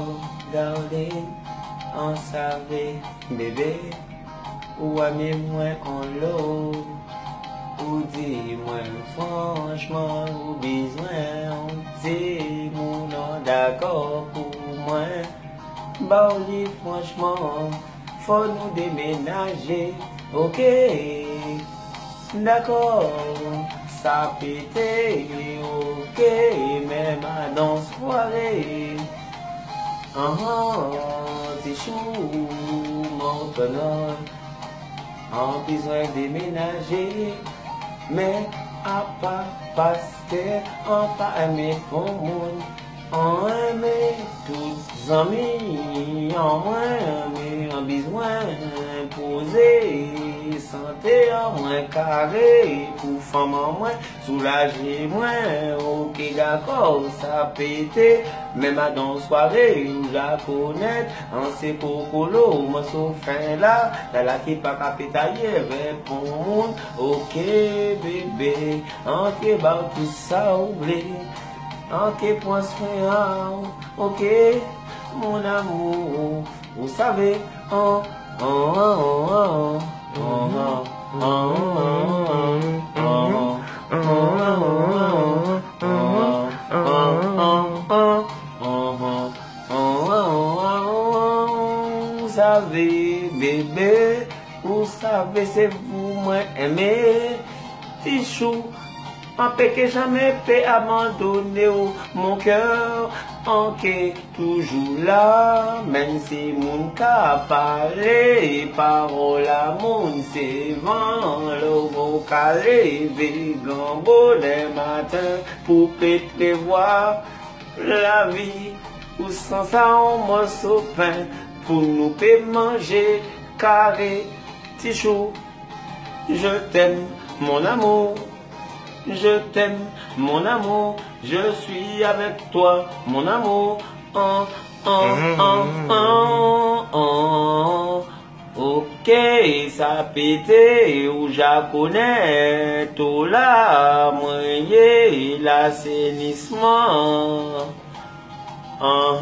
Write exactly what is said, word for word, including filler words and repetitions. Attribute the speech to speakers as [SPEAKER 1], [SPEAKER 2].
[SPEAKER 1] darling, on savait, bébé, ou ami moins en l'eau, ou dis-moi franchement, ou besoin, on dit, mon nom d'accord pour moi, bah, oui, franchement, faut nous déménager, ok, d'accord, ça pété, ok, même à dans soirée. Ah, t'es chou, mon tonneau, en besoin déménager, mais à pas parce que on pas aimé pour monde, on aimé tous amis, en moins, mais en besoin poser, santé en moins carré, pour femme en moins, soulager moins, ok d'accord, ça pété, même à dans soirée, où la connaître, en ces cocolo, moi sauf fin là, dans la qui pas capé tailler, pour monde, ok bébé, ok bah tout ça oublié. Ok, point soin, ok, mon amour, vous savez, oh, oh, oh, oh, oh, vous savez, bébé, vous savez, c'est vous, moi, aimé, Tichou. En paix que jamais peut abandonner mon cœur, en est toujours là, même si mon cas parler, parole à mon c'est vent, le mot calé, végan, beau les matins, pour prévoir la vie, ou sans ça on morceau pain, pour nous peut manger carré, tichou, je t'aime, mon amour. Je t'aime, mon amour, je suis avec toi, mon amour. Oh, oh, oh, oh, oh. Ok, ça pété, ou je connais tout là, moyen l'assainissement. Oh.